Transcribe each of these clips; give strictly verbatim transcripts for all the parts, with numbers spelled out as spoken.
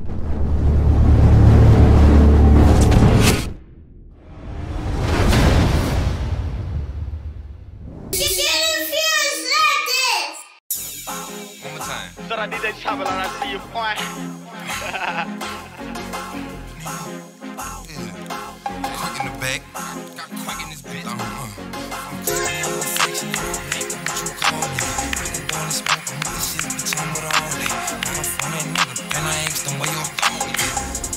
Shout out D J Chopper, like I see you, boy. Quick in the back, got quick in this bitch. I'm uh, section, make them what you call it. Really wanna smoke, I'm with the shit, bitch, I'm with all that. Got off on that nigga, then I asked them where your dog is.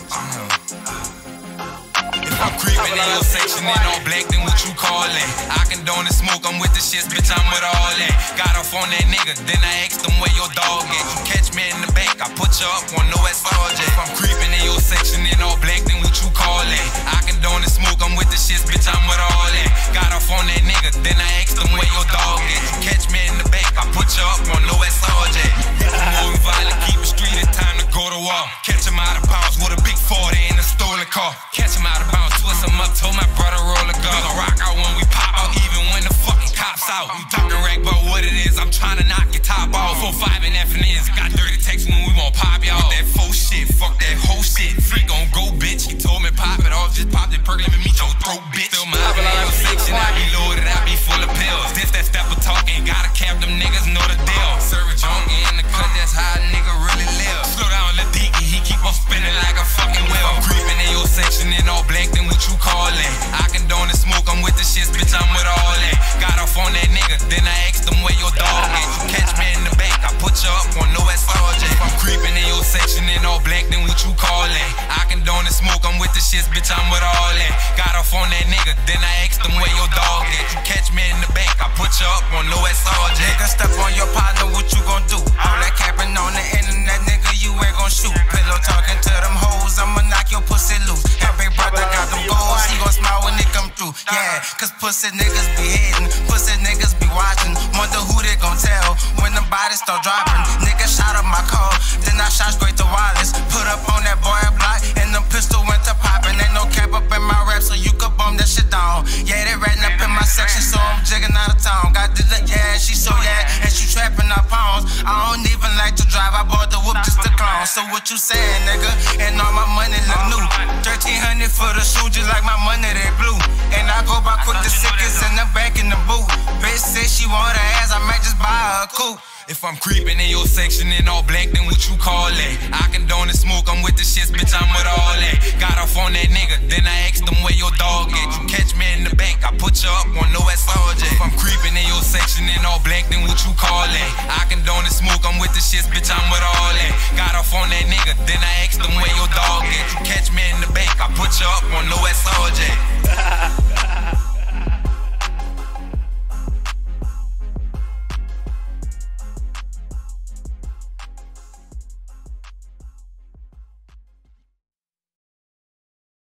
If I'm creeping in your section in all black, then what you call it? I condone the smoke, I'm with the shits, bitch, I'm with all that. Got off on that nigga, then I asked them where your dog at. You catch me in the back, I put you up on no S R J. If I'm creeping in your section in all black, then what you call it? I condone the smoke, I'm with the shits, bitch, I'm with all that. Got off on that nigga, then I asked them where your dog at. You catch me in the back, I put you up on no S R J. If I'm moving violent, keep it street, it's time to go to war. Catch him out of bounds with a big forty in a stolen car. Catch him out of bounds, twist him up, told my brother roll a gun. We rock out when we pop out, even when the fucking cops out. You talking rag about what it is, I'm trying to knock your top off. four five and F and N's, got dirty text when we won't pop y'all. That faux shit, fuck that whole shit. Freak gon' go, bitch. He told me pop it off, just pop it, perk, let me meet your throat, bitch. Still my video section, I be loaded, I be full of pills. This that step of talking, gotta cap, them niggas know the deal. Serve a junk in the cut, that's how a nigga really live. Slow down, let Deaky, he keep on spinning like a fucking wheel. I'm creeping in your section in all black, then what you call it? I condone the smoke, I'm with the shits, bitch, I'm with all that. Got off on that nigga, then I asked them where your dog at. You catch me in the back, I put you up on no S R J. If I'm creeping in your section in all black, then what you call it? I condone the smoke, I'm with the shits, bitch, I'm with all that. Got off on that nigga, then I asked them where your dog at. You catch me in the back, I put you up on no S R J. Nigga, step on your partner, what you gon' do? All that capping on the internet, nigga, you ain't gon' shoot. Pillow talking to them hoes, I'ma knock your pussy loose. That big brother got them goals, he gon' smile when they come through. Yeah, cause pussy niggas be hitting, pussy niggas be watching. Wonder who they gon' tell when the bodies start dropping. Nigga shot up my car, then I shot straight to Wallace. Put up on that boy block, and the pistol went to poppin'. Ain't no cap up in my rap, so you could bum that shit down. Yeah, they ratting up in my section, so I'm jigging out of town. Got the yeah, she so yeah, and she trapping our pounds. I don't even like to drive, I bought the whoop just to clown. So what you saying, nigga? And all my money look new. thirteen hundred for the shoe, just like my money, they blue. And I go by quick, the sickest in the back in the boot. Bitch said she want her ass, I might just buy her a coupe. If I'm creeping in your section in all black, then what you call it? I condone the smoke, I'm with the shits, bitch, I'm with all that. Got off on that nigga, then I asked them where your dog at. You catch me in the bank, I put you up on no S R J. If I'm creeping in your section in all black, then what you call it? I condone the smoke, I'm with the shits, bitch, I'm with all that. Got off on that nigga, then I asked them where your dog at. You catch me in the bank, I put you up on no S R J.